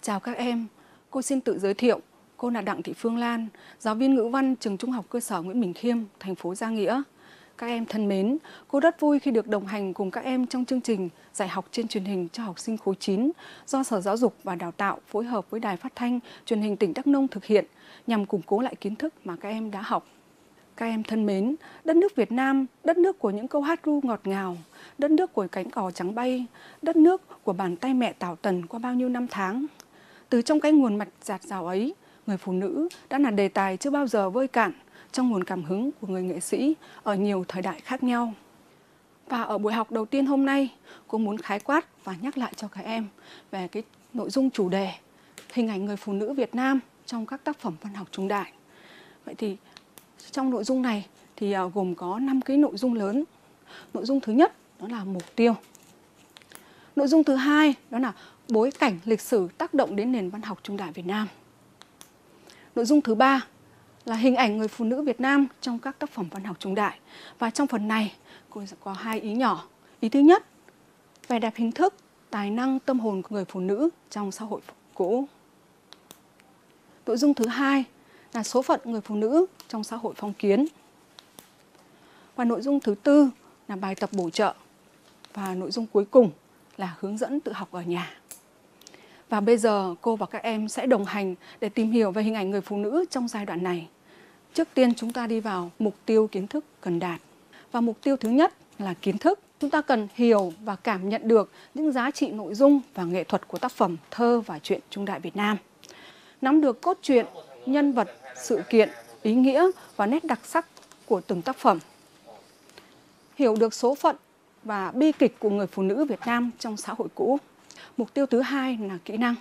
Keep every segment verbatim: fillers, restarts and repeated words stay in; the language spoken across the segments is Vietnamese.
Chào các em, cô xin tự giới thiệu. Cô là Đặng Thị Phương Lan, giáo viên ngữ văn trường Trung học cơ sở Nguyễn Bỉnh Khiêm, thành phố Gia Nghĩa. Các em thân mến, cô rất vui khi được đồng hành cùng các em trong chương trình dạy học trên truyền hình cho học sinh khối chín do Sở Giáo dục và Đào tạo phối hợp với Đài Phát thanh Truyền hình tỉnh Đắk Nông thực hiện nhằm củng cố lại kiến thức mà các em đã học. Các em thân mến, đất nước Việt Nam, đất nước của những câu hát ru ngọt ngào, đất nước của cánh cò trắng bay, đất nước của bàn tay mẹ Tảo Tần qua bao nhiêu năm tháng. Từ trong cái nguồn mạch dạt dào ấy, người phụ nữ đã là đề tài chưa bao giờ vơi cạn trong nguồn cảm hứng của người nghệ sĩ ở nhiều thời đại khác nhau. Và ở buổi học đầu tiên hôm nay, cô muốn khái quát và nhắc lại cho các em về cái nội dung chủ đề hình ảnh người phụ nữ Việt Nam trong các tác phẩm văn học trung đại. Vậy thì trong nội dung này thì gồm có năm cái nội dung lớn. Nội dung thứ nhất đó là mục tiêu. Nội dung thứ hai đó là bối cảnh lịch sử tác động đến nền văn học trung đại Việt Nam. Nội dung thứ ba là hình ảnh người phụ nữ Việt Nam trong các tác phẩm văn học trung đại. Và trong phần này cô sẽ có hai ý nhỏ. Ý thứ nhất, vẻ đẹp hình thức, tài năng, tâm hồn của người phụ nữ trong xã hội cũ. Nội dung thứ hai là số phận người phụ nữ trong xã hội phong kiến. Và nội dung thứ tư là bài tập bổ trợ. Và nội dung cuối cùng là hướng dẫn tự học ở nhà. Và bây giờ cô và các em sẽ đồng hành để tìm hiểu về hình ảnh người phụ nữ trong giai đoạn này. Trước tiên chúng ta đi vào mục tiêu kiến thức cần đạt. Và mục tiêu thứ nhất là kiến thức. Chúng ta cần hiểu và cảm nhận được những giá trị nội dung và nghệ thuật của tác phẩm thơ và truyện trung đại Việt Nam. Nắm được cốt truyện, nhân vật, sự kiện, ý nghĩa và nét đặc sắc của từng tác phẩm. Hiểu được số phận và bi kịch của người phụ nữ Việt Nam trong xã hội cũ. Mục tiêu thứ hai là kỹ năng.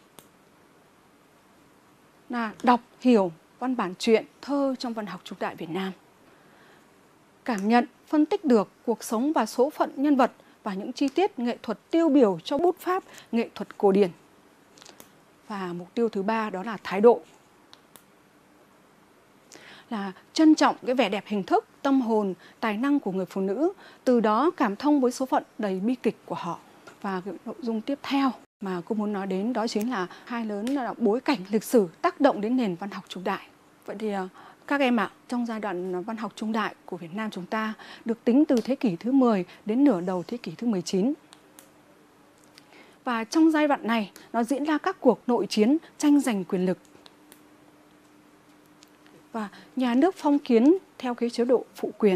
Là đọc, hiểu văn bản truyện, thơ trong văn học trung đại Việt Nam. Cảm nhận, phân tích được cuộc sống và số phận nhân vật và những chi tiết nghệ thuật tiêu biểu cho bút pháp, nghệ thuật cổ điển. Và mục tiêu thứ ba đó là thái độ. Là trân trọng cái vẻ đẹp hình thức, tâm hồn, tài năng của người phụ nữ, từ đó cảm thông với số phận đầy bi kịch của họ. Và cái nội dung tiếp theo mà cô muốn nói đến đó chính là hai lớn là bối cảnh lịch sử tác động đến nền văn học trung đại. Vậy thì các em ạ, à, trong giai đoạn văn học trung đại của Việt Nam chúng ta được tính từ thế kỷ thứ mười đến nửa đầu thế kỷ thứ mười chín. Và trong giai đoạn này nó diễn ra các cuộc nội chiến tranh giành quyền lực. Và nhà nước phong kiến theo cái chế độ phụ quyền.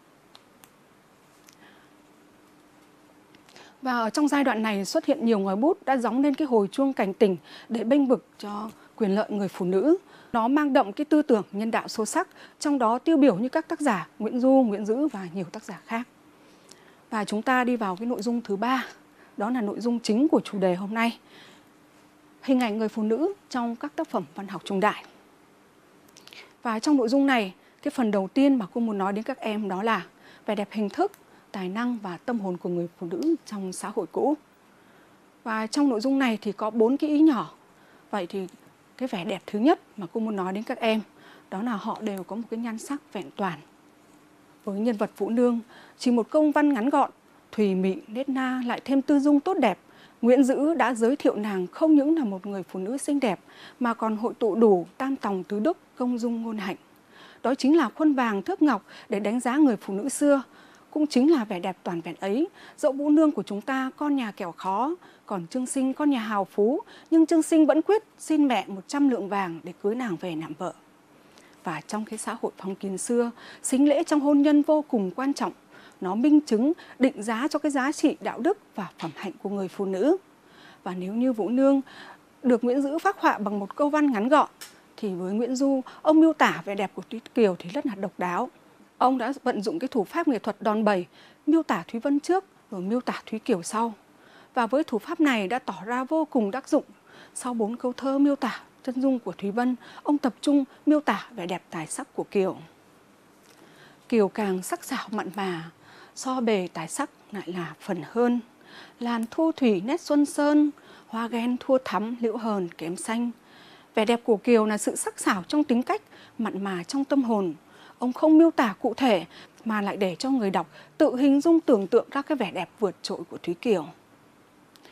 Và ở trong giai đoạn này xuất hiện nhiều ngòi bút đã gióng lên cái hồi chuông cảnh tỉnh để bênh vực cho quyền lợi người phụ nữ. Nó mang đậm cái tư tưởng nhân đạo sâu sắc, trong đó tiêu biểu như các tác giả Nguyễn Du, Nguyễn Dữ và nhiều tác giả khác. Và chúng ta đi vào cái nội dung thứ ba, đó là nội dung chính của chủ đề hôm nay. Hình ảnh người phụ nữ trong các tác phẩm văn học trung đại. Và trong nội dung này, cái phần đầu tiên mà cô muốn nói đến các em đó là vẻ đẹp hình thức, tài năng và tâm hồn của người phụ nữ trong xã hội cũ. Và trong nội dung này thì có bốn cái ý nhỏ. Vậy thì cái vẻ đẹp thứ nhất mà cô muốn nói đến các em đó là họ đều có một cái nhan sắc vẹn toàn. Với nhân vật Vũ Nương, chỉ một câu văn ngắn gọn, thùy mị, nết na lại thêm tư dung tốt đẹp. Nguyễn Dữ đã giới thiệu nàng không những là một người phụ nữ xinh đẹp mà còn hội tụ đủ tam tòng tứ đức, công dung ngôn hạnh. Đó chính là khuôn vàng thước ngọc để đánh giá người phụ nữ xưa. Cũng chính là vẻ đẹp toàn vẹn ấy, dẫu Vũ Nương của chúng ta con nhà kẻo khó, còn Trương Sinh con nhà hào phú, nhưng Trương Sinh vẫn quyết xin mẹ một trăm lượng vàng để cưới nàng về làm vợ. Và trong cái xã hội phong kiến xưa, sính lễ trong hôn nhân vô cùng quan trọng. Nó minh chứng, định giá cho cái giá trị đạo đức và phẩm hạnh của người phụ nữ. Và nếu như Vũ Nương được Nguyễn Dữ phác họa bằng một câu văn ngắn gọn, thì với Nguyễn Du, ông miêu tả vẻ đẹp của Thúy Kiều thì rất là độc đáo. Ông đã vận dụng cái thủ pháp nghệ thuật đòn bẩy, miêu tả Thúy Vân trước, rồi miêu tả Thúy Kiều sau. Và với thủ pháp này đã tỏ ra vô cùng đắc dụng. Sau bốn câu thơ miêu tả chân dung của Thúy Vân, ông tập trung miêu tả vẻ đẹp tài sắc của Kiều. Kiều càng sắc sảo mặn mà, so bề tài sắc lại là phần hơn. Làn thu thủy nét xuân sơn, hoa ghen thua thắm liễu hờn kém xanh. Vẻ đẹp của Kiều là sự sắc sảo trong tính cách, mặn mà trong tâm hồn. Ông không miêu tả cụ thể mà lại để cho người đọc tự hình dung tưởng tượng ra cái vẻ đẹp vượt trội của Thúy Kiều.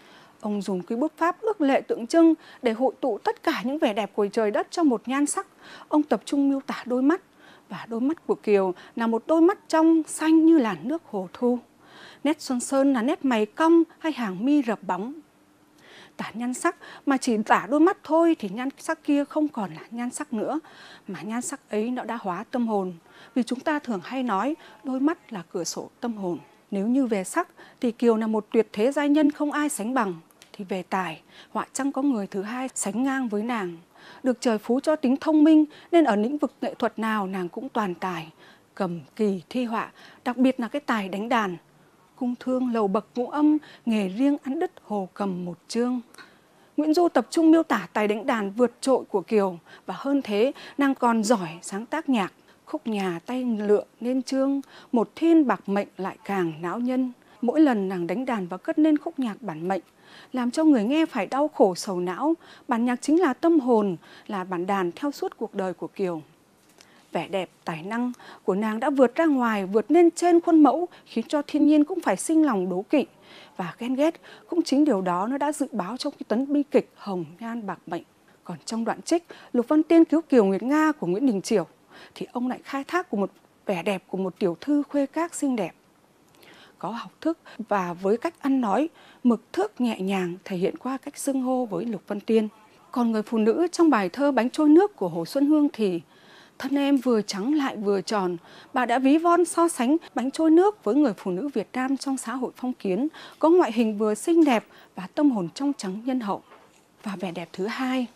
Ông dùng cái bút pháp ước lệ tượng trưng để hội tụ tất cả những vẻ đẹp của trời đất trong một nhan sắc. Ông tập trung miêu tả đôi mắt, và đôi mắt của Kiều là một đôi mắt trong xanh như làn nước hồ thu. Nét xuân sơn là nét mày cong hay hàng mi rập bóng. Tả nhan sắc mà chỉ tả đôi mắt thôi thì nhan sắc kia không còn là nhan sắc nữa, mà nhan sắc ấy nó đã hóa tâm hồn. Vì chúng ta thường hay nói đôi mắt là cửa sổ tâm hồn. Nếu như về sắc thì Kiều là một tuyệt thế giai nhân không ai sánh bằng, thì về tài, họa chẳng có người thứ hai sánh ngang với nàng. Được trời phú cho tính thông minh nên ở lĩnh vực nghệ thuật nào nàng cũng toàn tài, cầm kỳ thi họa, đặc biệt là cái tài đánh đàn. Cung thương lầu bậc ngũ âm, nghề riêng ăn đứt hồ cầm một chương. Nguyễn Du tập trung miêu tả tài đánh đàn vượt trội của Kiều, và hơn thế nàng còn giỏi sáng tác nhạc. Khúc nhà tay lựa nên chương, một thiên bạc mệnh lại càng não nhân. Mỗi lần nàng đánh đàn và cất lên khúc nhạc bản mệnh, làm cho người nghe phải đau khổ sầu não. Bản nhạc chính là tâm hồn, là bản đàn theo suốt cuộc đời của Kiều. Vẻ đẹp, tài năng của nàng đã vượt ra ngoài, vượt lên trên khuôn mẫu, khiến cho thiên nhiên cũng phải sinh lòng đố kỵ và ghen ghét. Cũng chính điều đó nó đã dự báo trong cái tấn bi kịch Hồng Nhan Bạc Mệnh. Còn trong đoạn trích Lục Văn Tiên cứu Kiều Nguyệt Nga của Nguyễn Đình Chiểu, thì ông lại khai thác của một vẻ đẹp của một tiểu thư khuê các xinh đẹp, có học thức và với cách ăn nói mực thước nhẹ nhàng, thể hiện qua cách xưng hô với Lục Văn Tiên. Còn người phụ nữ trong bài thơ Bánh trôi nước của Hồ Xuân Hương thì thân em vừa trắng lại vừa tròn. Bà đã ví von so sánh bánh trôi nước với người phụ nữ Việt Nam trong xã hội phong kiến, có ngoại hình vừa xinh đẹp và tâm hồn trong trắng nhân hậu. Và vẻ đẹp thứ hai,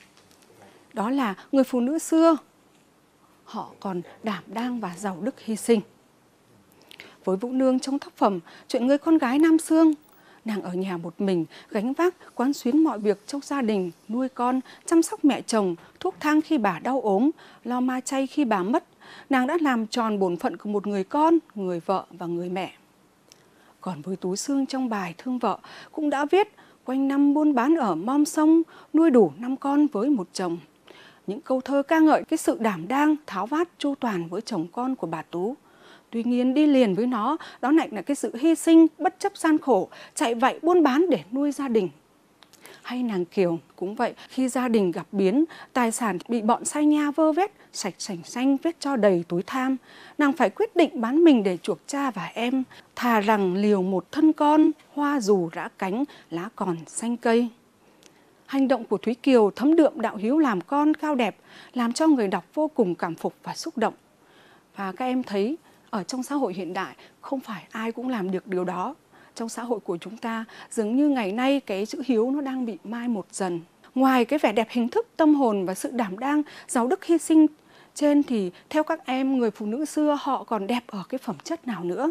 đó là người phụ nữ xưa, họ còn đảm đang và giàu đức hy sinh. Với Vũ Nương trong tác phẩm Chuyện người con gái Nam Xương, nàng ở nhà một mình, gánh vác quán xuyến mọi việc trong gia đình, nuôi con, chăm sóc mẹ chồng, thuốc thang khi bà đau ốm, lo ma chay khi bà mất. Nàng đã làm tròn bổn phận của một người con, người vợ và người mẹ. Còn với Tú Sương trong bài Thương Vợ cũng đã viết quanh năm buôn bán ở mom sông, nuôi đủ năm con với một chồng. Những câu thơ ca ngợi cái sự đảm đang, tháo vát chu toàn với chồng con của bà Tú. Tuy nhiên đi liền với nó, đó lại là cái sự hy sinh bất chấp gian khổ, chạy vạy buôn bán để nuôi gia đình. Hay nàng Kiều cũng vậy, khi gia đình gặp biến, tài sản bị bọn say nha vơ vét, sạch sành xanh vết cho đầy túi tham. Nàng phải quyết định bán mình để chuộc cha và em, thà rằng liều một thân con, hoa dù rã cánh, lá còn xanh cây. Hành động của Thúy Kiều thấm đượm đạo hiếu làm con cao đẹp, làm cho người đọc vô cùng cảm phục và xúc động. Và các em thấy, ở trong xã hội hiện đại, không phải ai cũng làm được điều đó. Trong xã hội của chúng ta, dường như ngày nay cái chữ hiếu nó đang bị mai một dần. Ngoài cái vẻ đẹp hình thức, tâm hồn và sự đảm đang, giàu đức hy sinh trên thì theo các em, người phụ nữ xưa họ còn đẹp ở cái phẩm chất nào nữa?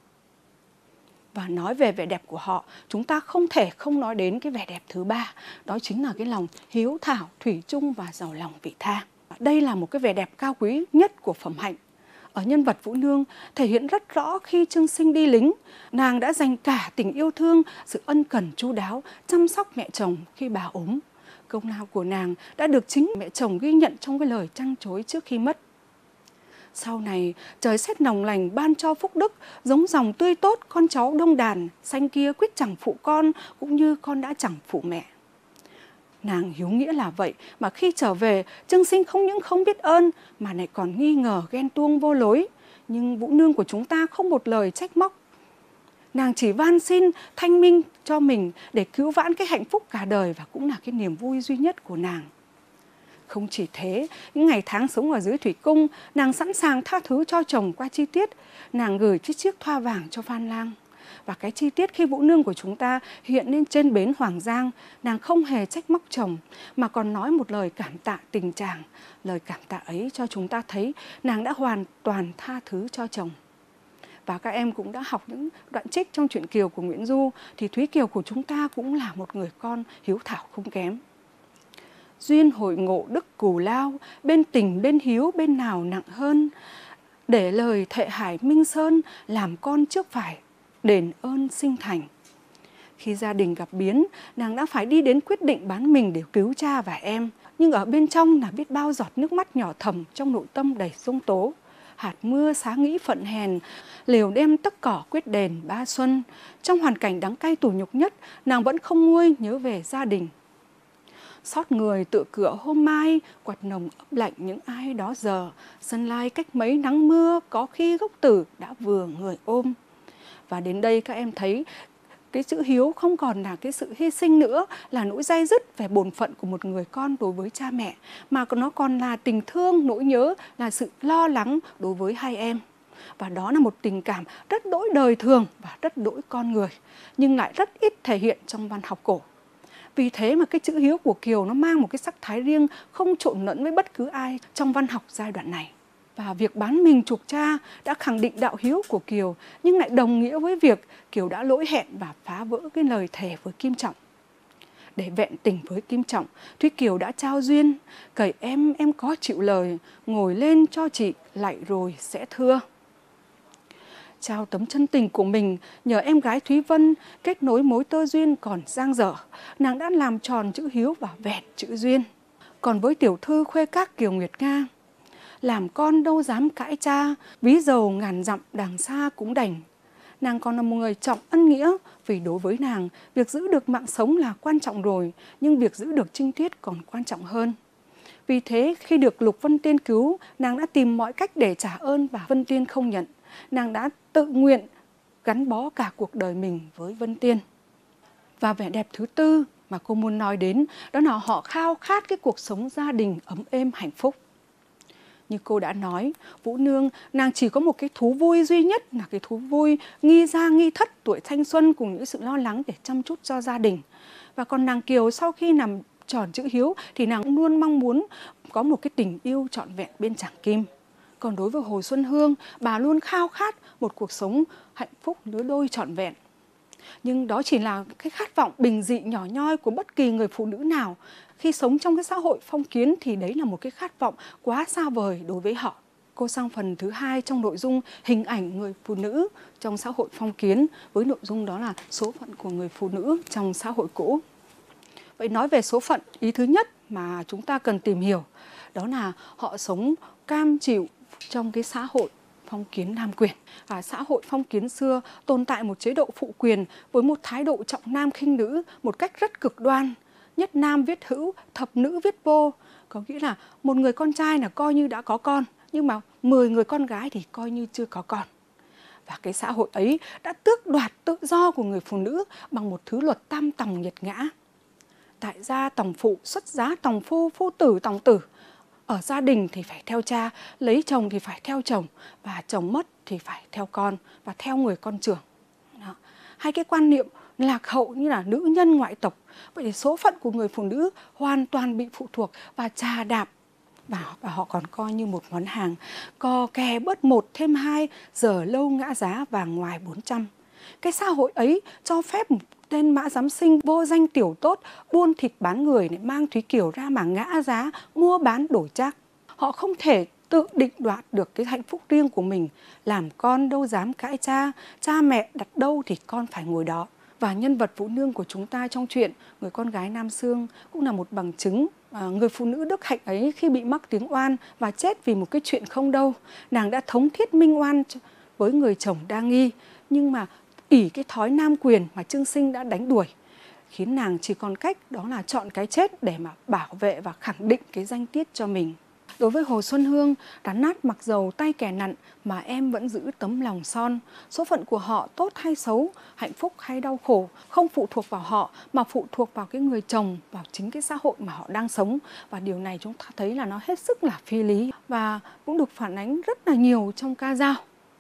Và nói về vẻ đẹp của họ, chúng ta không thể không nói đến cái vẻ đẹp thứ ba, đó chính là cái lòng hiếu thảo, thủy chung và giàu lòng vị tha. Đây là một cái vẻ đẹp cao quý nhất của phẩm hạnh. Ở nhân vật Vũ Nương thể hiện rất rõ khi Trương Sinh đi lính, nàng đã dành cả tình yêu thương, sự ân cần chu đáo, chăm sóc mẹ chồng khi bà ốm. Công lao của nàng đã được chính mẹ chồng ghi nhận trong cái lời trăn trối trước khi mất. Sau này, trời xét nồng lành ban cho phúc đức, giống dòng tươi tốt con cháu đông đàn, xanh kia quyết chẳng phụ con, cũng như con đã chẳng phụ mẹ. Nàng hiếu nghĩa là vậy, mà khi trở về, Trương Sinh không những không biết ơn, mà lại còn nghi ngờ ghen tuông vô lối. Nhưng Vũ Nương của chúng ta không một lời trách móc. Nàng chỉ van xin thanh minh cho mình để cứu vãn cái hạnh phúc cả đời và cũng là cái niềm vui duy nhất của nàng. Không chỉ thế, những ngày tháng sống ở dưới thủy cung, nàng sẵn sàng tha thứ cho chồng qua chi tiết. Nàng gửi chiếc chiếc thoa vàng cho Phan Lang. Và cái chi tiết khi Vũ Nương của chúng ta hiện lên trên bến Hoàng Giang, nàng không hề trách móc chồng, mà còn nói một lời cảm tạ tình chàng. Lời cảm tạ ấy cho chúng ta thấy nàng đã hoàn toàn tha thứ cho chồng. Và các em cũng đã học những đoạn trích trong truyện Kiều của Nguyễn Du, thì Thúy Kiều của chúng ta cũng là một người con hiếu thảo không kém. Duyên hội ngộ đức cù lao, bên tình bên hiếu bên nào nặng hơn. Để lời thệ hải Minh Sơn, làm con trước phải đền ơn sinh thành. Khi gia đình gặp biến, nàng đã phải đi đến quyết định bán mình để cứu cha và em. Nhưng ở bên trong là biết bao giọt nước mắt nhỏ thầm trong nội tâm đầy sông tố. hạt mưa xá nghĩ phận hèn, liều đem tấc cỏ quyết đền ba xuân. Trong hoàn cảnh đắng cay tủi nhục nhất, nàng vẫn không nguôi nhớ về gia đình. Xót người tựa cửa hôm mai, quạt nồng ấp lạnh những ai đó giờ. Sân lai cách mấy nắng mưa, có khi gốc tử đã vừa người ôm. Và đến đây các em thấy cái chữ hiếu không còn là cái sự hy sinh nữa, là nỗi day dứt về bổn phận của một người con đối với cha mẹ, mà nó còn là tình thương, nỗi nhớ, là sự lo lắng đối với hai em. Và đó là một tình cảm rất đỗi đời thường và rất đỗi con người, nhưng lại rất ít thể hiện trong văn học cổ. Vì thế mà cái chữ hiếu của Kiều nó mang một cái sắc thái riêng, không trộn lẫn với bất cứ ai trong văn học giai đoạn này. Và việc bán mình chuộc cha đã khẳng định đạo hiếu của Kiều, nhưng lại đồng nghĩa với việc Kiều đã lỗi hẹn và phá vỡ cái lời thề với Kim Trọng. Để vẹn tình với Kim Trọng, Thúy Kiều đã trao duyên: cậy em, em có chịu lời, ngồi lên cho chị, lại rồi sẽ thưa. Trao tấm chân tình của mình nhờ em gái Thúy Vân kết nối mối tơ duyên còn dang dở, nàng đã làm tròn chữ hiếu và vẹn chữ duyên. Còn với tiểu thư khuê các Kiều Nguyệt Nga: làm con đâu dám cãi cha, ví dầu ngàn dặm đằng xa cũng đành. Nàng còn là một người trọng ân nghĩa, vì đối với nàng, việc giữ được mạng sống là quan trọng rồi, nhưng việc giữ được trinh tiết còn quan trọng hơn. Vì thế, khi được Lục Vân Tiên cứu, nàng đã tìm mọi cách để trả ơn và Vân Tiên không nhận. Nàng đã tự nguyện gắn bó cả cuộc đời mình với Vân Tiên. Và vẻ đẹp thứ tư mà cô muốn nói đến, đó là họ khao khát cái cuộc sống gia đình ấm êm hạnh phúc. Như cô đã nói, Vũ Nương, nàng chỉ có một cái thú vui duy nhất là cái thú vui nghi gia nghi thất tuổi thanh xuân cùng những sự lo lắng để chăm chút cho gia đình. Và còn nàng Kiều sau khi nằm tròn chữ hiếu thì nàng luôn mong muốn có một cái tình yêu trọn vẹn bên chàng Kim. Còn đối với Hồ Xuân Hương, bà luôn khao khát một cuộc sống hạnh phúc lứa đôi trọn vẹn. Nhưng đó chỉ là cái khát vọng bình dị nhỏ nhoi của bất kỳ người phụ nữ nào. Khi sống trong cái xã hội phong kiến thì đấy là một cái khát vọng quá xa vời đối với họ. Cô sang phần thứ hai trong nội dung hình ảnh người phụ nữ trong xã hội phong kiến, với nội dung đó là số phận của người phụ nữ trong xã hội cũ. Vậy nói về số phận, ý thứ nhất mà chúng ta cần tìm hiểu đó là họ sống cam chịu trong cái xã hội phong kiến nam quyền. Và xã hội phong kiến xưa tồn tại một chế độ phụ quyền với một thái độ trọng nam khinh nữ một cách rất cực đoan. Nhất nam viết hữu, thập nữ viết vô. Có nghĩa là một người con trai là coi như đã có con, nhưng mà mười người con gái thì coi như chưa có con. Và cái xã hội ấy đã tước đoạt tự do của người phụ nữ bằng một thứ luật tam tòng nghiệt ngã. Tại gia tòng phụ, xuất giá tòng phu, phu tử tòng tử. Ở gia đình thì phải theo cha, lấy chồng thì phải theo chồng, và chồng mất thì phải theo con và theo người con trưởng. Đó. Hai cái quan niệm lạc hậu như là nữ nhân ngoại tộc. Vậy thì số phận của người phụ nữ hoàn toàn bị phụ thuộc và chà đạp vào, và họ còn coi như một món hàng. Cò kè bớt một thêm hai, giờ lâu ngã giá vàng ngoài bốn trăm. Cái xã hội ấy cho phép một tên Mã Giám Sinh vô danh tiểu tốt buôn thịt bán người để mang Thúy Kiều ra mà ngã giá, mua bán đổi trác. Họ không thể tự định đoạt được cái hạnh phúc riêng của mình. Làm con đâu dám cãi cha, cha mẹ đặt đâu thì con phải ngồi đó. Và nhân vật Vũ Nương của chúng ta trong truyện Người con gái Nam Xương cũng là một bằng chứng. À, người phụ nữ đức hạnh ấy khi bị mắc tiếng oan và chết vì một cái chuyện không đâu, nàng đã thống thiết minh oan với người chồng đa nghi, nhưng mà ỷ cái thói nam quyền mà Trương Sinh đã đánh đuổi, khiến nàng chỉ còn cách đó là chọn cái chết để mà bảo vệ và khẳng định cái danh tiết cho mình. Đối với Hồ Xuân Hương, rắn nát mặc dầu tay kẻ nặn mà em vẫn giữ tấm lòng son. Số phận của họ tốt hay xấu, hạnh phúc hay đau khổ không phụ thuộc vào họ mà phụ thuộc vào cái người chồng, vào chính cái xã hội mà họ đang sống. Và điều này chúng ta thấy là nó hết sức là phi lý và cũng được phản ánh rất là nhiều trong ca dao.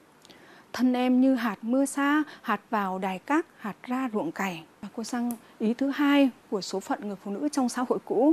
Thân em như hạt mưa xa, hạt vào đài cát, hạt ra ruộng cày. Và cô sang ý thứ hai của số phận người phụ nữ trong xã hội cũ.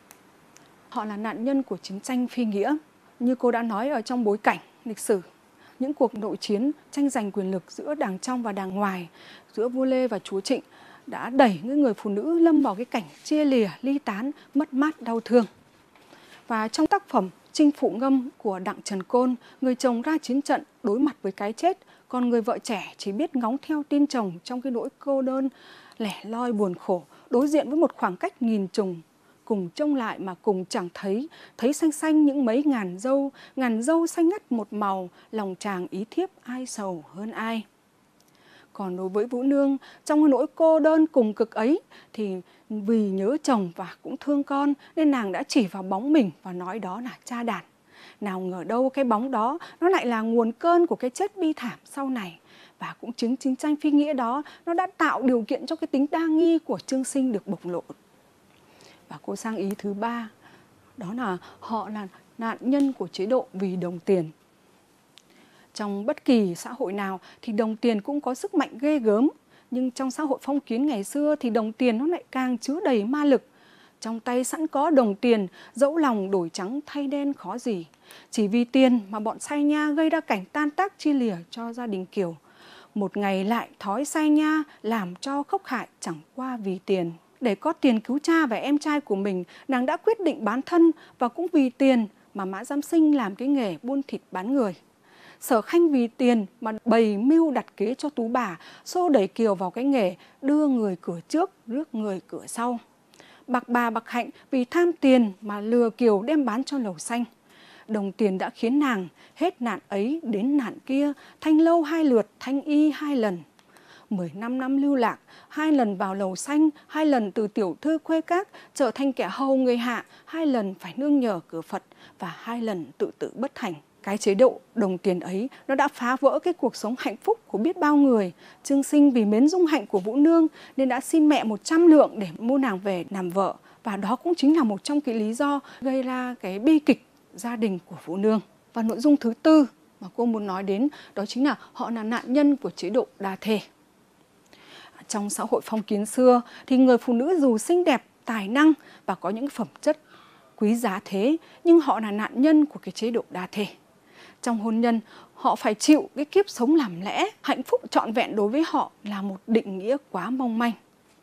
Họ là nạn nhân của chiến tranh phi nghĩa. Như cô đã nói ở trong bối cảnh lịch sử, những cuộc nội chiến tranh giành quyền lực giữa đảng trong và đảng ngoài, giữa vua Lê và chúa Trịnh đã đẩy những người phụ nữ lâm vào cái cảnh chia lìa, ly tán, mất mát, đau thương. Và trong tác phẩm Chinh Phụ Ngâm của Đặng Trần Côn, người chồng ra chiến trận đối mặt với cái chết, còn người vợ trẻ chỉ biết ngóng theo tin chồng trong cái nỗi cô đơn, lẻ loi buồn khổ, đối diện với một khoảng cách nghìn trùng cùng trông lại mà cùng chẳng thấy, thấy xanh xanh những mấy ngàn dâu, ngàn dâu xanh ngắt một màu, lòng chàng ý thiếp ai sầu hơn ai. Còn đối với Vũ Nương, trong nỗi cô đơn cùng cực ấy thì vì nhớ chồng và cũng thương con nên nàng đã chỉ vào bóng mình và nói đó là cha đàn. Nào ngờ đâu cái bóng đó nó lại là nguồn cơn của cái chết bi thảm sau này. Và cũng chính chiến tranh phi nghĩa đó nó đã tạo điều kiện cho cái tính đa nghi của Trương Sinh được bộc lộ. Và cô sang ý thứ ba, đó là họ là nạn nhân của chế độ vì đồng tiền. Trong bất kỳ xã hội nào thì đồng tiền cũng có sức mạnh ghê gớm. Nhưng trong xã hội phong kiến ngày xưa thì đồng tiền nó lại càng chứa đầy ma lực. Trong tay sẵn có đồng tiền, dẫu lòng đổi trắng thay đen khó gì. Chỉ vì tiền mà bọn say nha gây ra cảnh tan tác chia lìa cho gia đình Kiều. Một ngày lại thói say nha làm cho khốc hại chẳng qua vì tiền. Để có tiền cứu cha và em trai của mình, nàng đã quyết định bán thân và cũng vì tiền mà Mã Giám Sinh làm cái nghề buôn thịt bán người. Sở Khanh vì tiền mà bày mưu đặt kế cho Tú Bà, xô đẩy Kiều vào cái nghề đưa người cửa trước, rước người cửa sau. Bạc Bà Bạc Hạnh vì tham tiền mà lừa Kiều đem bán cho Lầu Xanh. Đồng tiền đã khiến nàng hết nạn ấy đến nạn kia, thanh lâu hai lượt, thanh y hai lần. Mười năm năm lưu lạc, hai lần vào Lầu Xanh, hai lần từ tiểu thư khuê các trở thành kẻ hầu người hạ, hai lần phải nương nhờ cửa Phật và hai lần tự tử bất thành. Cái chế độ đồng tiền ấy nó đã phá vỡ cái cuộc sống hạnh phúc của biết bao người. Trương Sinh vì mến dung hạnh của Vũ Nương nên đã xin mẹ một trăm lượng để mua nàng về làm vợ. Và đó cũng chính là một trong cái lý do gây ra cái bi kịch gia đình của Vũ Nương. Và nội dung thứ tư mà cô muốn nói đến đó chính là họ là nạn nhân của chế độ đa thê. Trong xã hội phong kiến xưa thì người phụ nữ dù xinh đẹp, tài năng và có những phẩm chất quý giá thế, nhưng họ là nạn nhân của cái chế độ đa thê. Trong hôn nhân, họ phải chịu cái kiếp sống làm lẽ, hạnh phúc trọn vẹn đối với họ là một định nghĩa quá mong manh.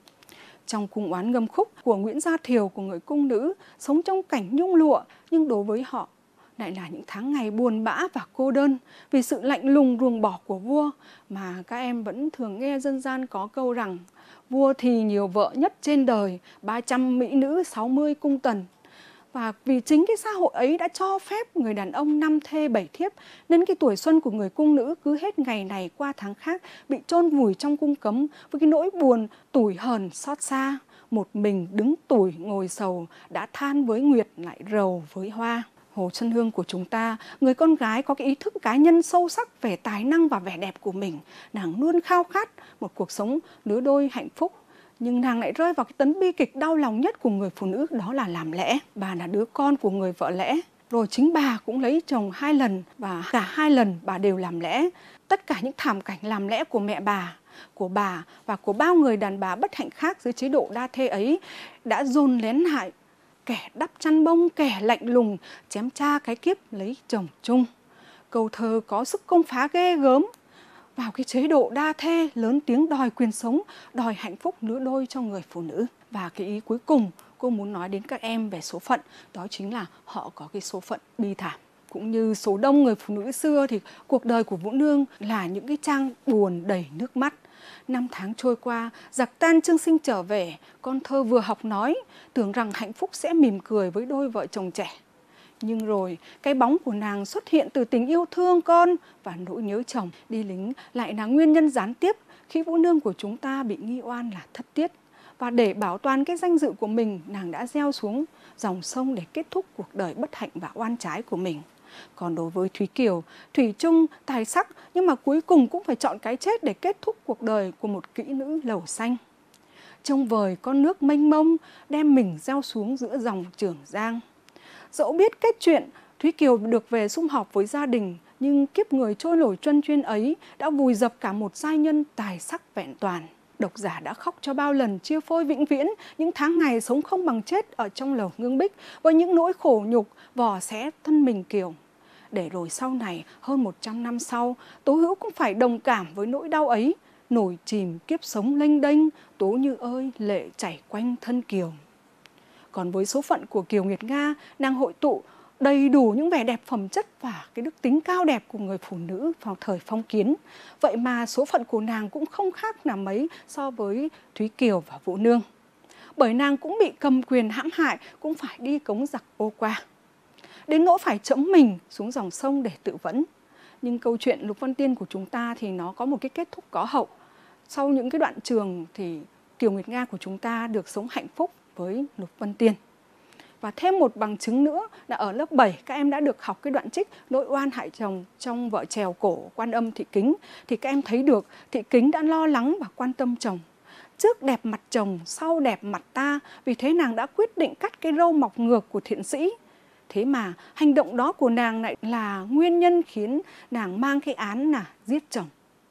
Trong cung oán ngâm khúc của Nguyễn Gia Thiều của người cung nữ, sống trong cảnh nhung lụa, nhưng đối với họ lại là những tháng ngày buồn bã và cô đơn vì sự lạnh lùng ruồng bỏ của vua, mà các em vẫn thường nghe dân gian có câu rằng vua thì nhiều vợ nhất trên đời, ba trăm mỹ nữ, sáu mươi cung tần. Và vì chính cái xã hội ấy đã cho phép người đàn ông năm thê bảy thiếp, nên cái tuổi xuân của người cung nữ cứ hết ngày này qua tháng khác bị chôn vùi trong cung cấm với cái nỗi buồn, tủi hờn, xót xa. Một mình đứng tủi ngồi sầu, đã than với nguyệt lại rầu với hoa. Hồ Xuân Hương của chúng ta, người con gái có cái ý thức cá nhân sâu sắc về tài năng và vẻ đẹp của mình. Nàng luôn khao khát một cuộc sống lứa đôi hạnh phúc. Nhưng nàng lại rơi vào cái tấn bi kịch đau lòng nhất của người phụ nữ, đó là làm lẽ. Bà là đứa con của người vợ lẽ. Rồi chính bà cũng lấy chồng hai lần và cả hai lần bà đều làm lẽ. Tất cả những thảm cảnh làm lẽ của mẹ bà, của bà và của bao người đàn bà bất hạnh khác dưới chế độ đa thê ấy đã dồn lén hại. Kẻ đắp chăn bông, kẻ lạnh lùng, chém cha cái kiếp lấy chồng chung. Câu thơ có sức công phá ghê gớm vào cái chế độ đa thê lớn tiếng đòi quyền sống, đòi hạnh phúc lứa đôi cho người phụ nữ. Và cái ý cuối cùng cô muốn nói đến các em về số phận, đó chính là họ có cái số phận bi thảm. Cũng như số đông người phụ nữ xưa thì cuộc đời của Vũ Nương là những cái trang buồn đầy nước mắt. Năm tháng trôi qua, giặc tan Trương Sinh trở về, con thơ vừa học nói, tưởng rằng hạnh phúc sẽ mỉm cười với đôi vợ chồng trẻ. Nhưng rồi, cái bóng của nàng xuất hiện từ tình yêu thương con và nỗi nhớ chồng. Đi lính lại là nguyên nhân gián tiếp khi Vũ Nương của chúng ta bị nghi oan là thất tiết. Và để bảo toàn cái danh dự của mình, nàng đã gieo xuống dòng sông để kết thúc cuộc đời bất hạnh và oan trái của mình. Còn đối với Thúy Kiều, thủy chung, tài sắc, nhưng mà cuối cùng cũng phải chọn cái chết để kết thúc cuộc đời của một kỹ nữ Lầu Xanh. Trông vời con nước mênh mông, đem mình gieo xuống giữa dòng Trường Giang. Dẫu biết kết chuyện, Thúy Kiều được về sum họp với gia đình, nhưng kiếp người trôi nổi truân chuyên ấy đã vùi dập cả một giai nhân tài sắc vẹn toàn. Độc giả đã khóc cho bao lần chia phôi vĩnh viễn những tháng ngày sống không bằng chết ở trong lầu Ngưng Bích với những nỗi khổ nhục vò xé thân mình Kiều. Để rồi sau này, hơn một trăm năm sau, Tố Hữu cũng phải đồng cảm với nỗi đau ấy, nổi chìm kiếp sống lênh đênh, Tố Như ơi lệ chảy quanh thân Kiều. Còn với số phận của Kiều Nguyệt Nga, nàng hội tụ đầy đủ những vẻ đẹp phẩm chất và cái đức tính cao đẹp của người phụ nữ vào thời phong kiến. Vậy mà số phận của nàng cũng không khác nào mấy so với Thúy Kiều và Vũ Nương. bởi nàng cũng bị cầm quyền hãm hại, cũng phải đi cống giặc ô qua. Đến nỗi phải trẫm mình xuống dòng sông để tự vẫn. Nhưng câu chuyện Lục Vân Tiên của chúng ta thì nó có một cái kết thúc có hậu. Sau những cái đoạn trường thì Kiều Nguyệt Nga của chúng ta được sống hạnh phúc với Lục Vân Tiên. Và thêm một bằng chứng nữa là ở lớp bảy các em đã được học cái đoạn trích Nỗi oan hại chồng trong vở chèo cổ Quan Âm Thị Kính. Thì các em thấy được Thị Kính đã lo lắng và quan tâm chồng. Trước đẹp mặt chồng, sau đẹp mặt ta, vì thế nàng đã quyết định cắt cái râu mọc ngược của thiện sĩ. Thế mà hành động đó của nàng lại là nguyên nhân khiến nàng mang cái án là giết chồng.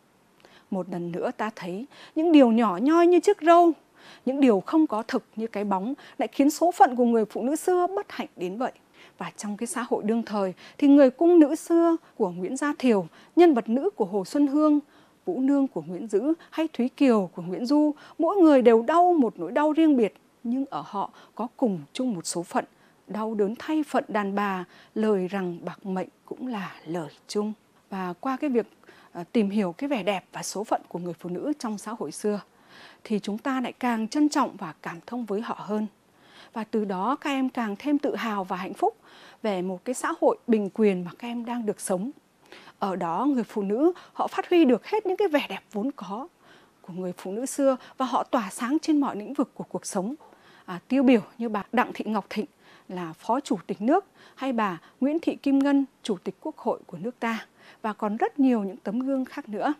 Một lần nữa ta thấy những điều nhỏ nhoi như chiếc râu, những điều không có thực như cái bóng lại khiến số phận của người phụ nữ xưa bất hạnh đến vậy. Và trong cái xã hội đương thời thì người cung nữ xưa của Nguyễn Gia Thiều, nhân vật nữ của Hồ Xuân Hương, Vũ Nương của Nguyễn Dữ hay Thúy Kiều của Nguyễn Du, mỗi người đều đau một nỗi đau riêng biệt, nhưng ở họ có cùng chung một số phận, đau đớn thay phận đàn bà, lời rằng bạc mệnh cũng là lời chung. Và qua cái việc tìm hiểu cái vẻ đẹp và số phận của người phụ nữ trong xã hội xưa, thì chúng ta lại càng trân trọng và cảm thông với họ hơn. Và từ đó các em càng thêm tự hào và hạnh phúc về một cái xã hội bình quyền mà các em đang được sống. Ở đó người phụ nữ họ phát huy được hết những cái vẻ đẹp vốn có của người phụ nữ xưa và họ tỏa sáng trên mọi lĩnh vực của cuộc sống. À, tiêu biểu như bà Đặng Thị Ngọc Thịnh là Phó Chủ tịch nước, hay bà Nguyễn Thị Kim Ngân, Chủ tịch Quốc hội của nước ta, và còn rất nhiều những tấm gương khác nữa.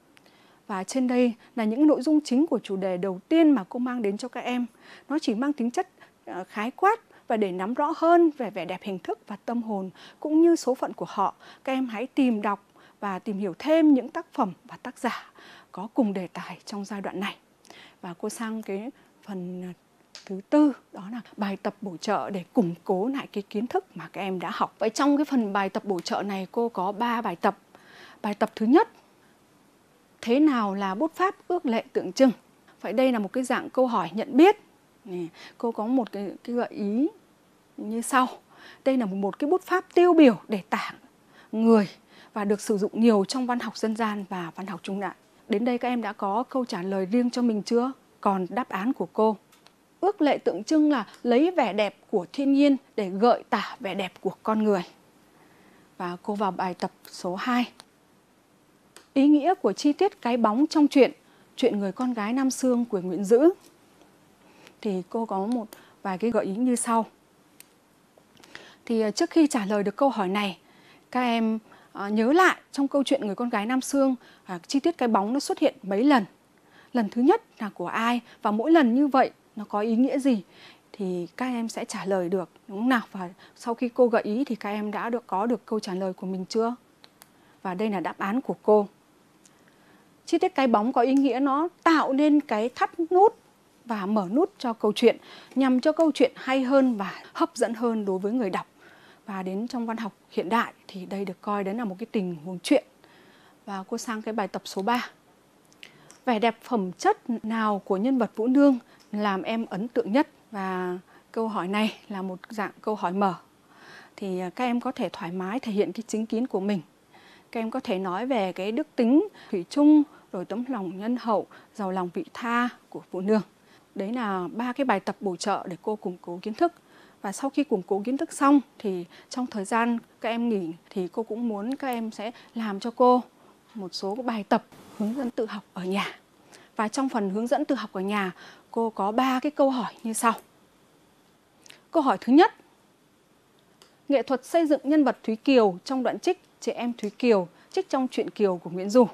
Và trên đây là những nội dung chính của chủ đề đầu tiên mà cô mang đến cho các em. Nó chỉ mang tính chất khái quát, và để nắm rõ hơn về vẻ đẹp hình thức và tâm hồn cũng như số phận của họ, các em hãy tìm đọc và tìm hiểu thêm những tác phẩm và tác giả có cùng đề tài trong giai đoạn này. Và cô sang cái phần thứ tư, đó là bài tập bổ trợ để củng cố lại cái kiến thức mà các em đã học. Vậy trong cái phần bài tập bổ trợ này cô có ba bài tập. Bài tập thứ nhất, thế nào là bút pháp ước lệ tượng trưng? Vậy đây là một cái dạng câu hỏi nhận biết. Cô có một cái, cái gợi ý như sau. Đây là một cái bút pháp tiêu biểu để tả người và được sử dụng nhiều trong văn học dân gian và văn học trung đại. Đến đây các em đã có câu trả lời riêng cho mình chưa? Còn đáp án của cô. Ước lệ tượng trưng là lấy vẻ đẹp của thiên nhiên để gợi tả vẻ đẹp của con người. Và cô vào bài tập số hai. Ý nghĩa của chi tiết cái bóng trong truyện Chuyện người con gái Nam Xương của Nguyễn Dữ. Thì cô có một vài cái gợi ý như sau. Thì trước khi trả lời được câu hỏi này, các em uh, nhớ lại trong câu chuyện Người con gái Nam Xương, uh, chi tiết cái bóng nó xuất hiện mấy lần. Lần thứ nhất là của ai và mỗi lần như vậy nó có ý nghĩa gì thì các em sẽ trả lời được, đúng không nào? Và sau khi cô gợi ý thì các em đã được có được câu trả lời của mình chưa? Và đây là đáp án của cô. Chi tiết cái bóng có ý nghĩa nó tạo nên cái thắt nút và mở nút cho câu chuyện, nhằm cho câu chuyện hay hơn và hấp dẫn hơn đối với người đọc. Và đến trong văn học hiện đại thì đây được coi đến là một cái tình huống truyện. Và cô sang cái bài tập số ba. Vẻ đẹp phẩm chất nào của nhân vật Vũ Nương làm em ấn tượng nhất? Và câu hỏi này là một dạng câu hỏi mở. Thì các em có thể thoải mái thể hiện cái chính kiến của mình. Các em có thể nói về cái đức tính thủy chung, rồi tấm lòng nhân hậu, giàu lòng vị tha của Vũ Nương. Đấy là ba cái bài tập bổ trợ để cô củng cố kiến thức. Và sau khi củng cố kiến thức xong thì trong thời gian các em nghỉ thì cô cũng muốn các em sẽ làm cho cô một số bài tập hướng dẫn tự học ở nhà. Và trong phần hướng dẫn tự học ở nhà, cô có ba cái câu hỏi như sau. Câu hỏi thứ nhất. Nghệ thuật xây dựng nhân vật Thúy Kiều trong đoạn trích Chị em Thúy Kiều, trích trong truyện Kiều của Nguyễn Du.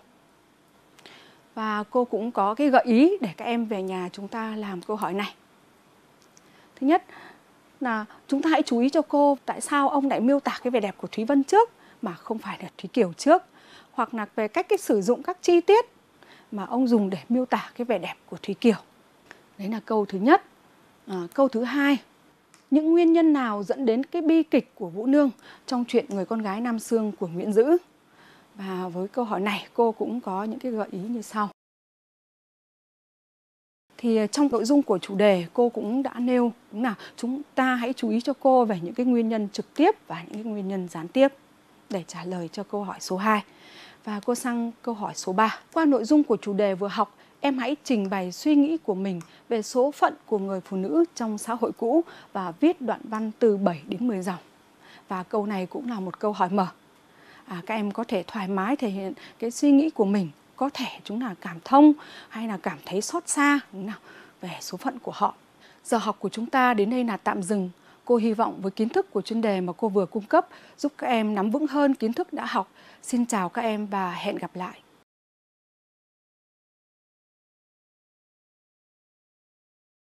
Và cô cũng có cái gợi ý để các em về nhà chúng ta làm câu hỏi này. Thứ nhất là chúng ta hãy chú ý cho cô tại sao ông lại miêu tả cái vẻ đẹp của Thúy Vân trước mà không phải là Thúy Kiều trước. Hoặc là về cách cái sử dụng các chi tiết mà ông dùng để miêu tả cái vẻ đẹp của Thúy Kiều. Đấy là câu thứ nhất. À, câu thứ hai. Những nguyên nhân nào dẫn đến cái bi kịch của Vũ Nương trong truyện Người con gái Nam Xương của Nguyễn Dữ? Và với câu hỏi này cô cũng có những cái gợi ý như sau. Thì trong nội dung của chủ đề cô cũng đã nêu đúng là chúng ta hãy chú ý cho cô về những cái nguyên nhân trực tiếp và những cái nguyên nhân gián tiếp để trả lời cho câu hỏi số hai. Và cô sang câu hỏi số ba. Qua nội dung của chủ đề vừa học, em hãy trình bày suy nghĩ của mình về số phận của người phụ nữ trong xã hội cũ và viết đoạn văn từ bảy đến mười dòng. Và câu này cũng là một câu hỏi mở. À, các em có thể thoải mái thể hiện cái suy nghĩ của mình. Có thể chúng là cảm thông hay là cảm thấy xót xa nào về số phận của họ. Giờ học của chúng ta đến đây là tạm dừng. Cô hy vọng với kiến thức của chuyên đề mà cô vừa cung cấp giúp các em nắm vững hơn kiến thức đã học. Xin chào các em và hẹn gặp lại.